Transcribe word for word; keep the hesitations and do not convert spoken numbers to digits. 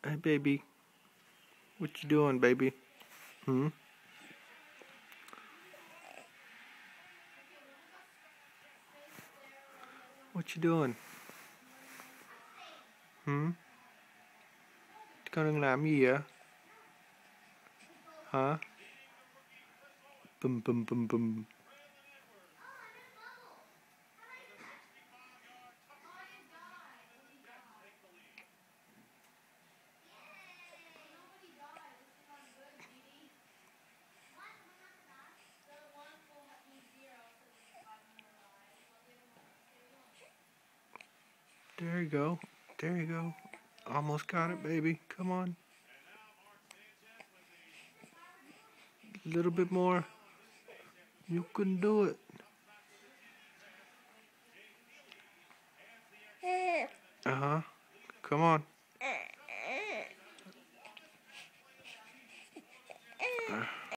Hey, baby. What you doing, baby? Hmm? What you doing? Hmm? Con đang làm gì vậy? Hả? Bum bum bum bum. There you go. There you go. Almost got it, baby. Come on. A little bit more. You can do it. Uh-huh. Come on. Uh.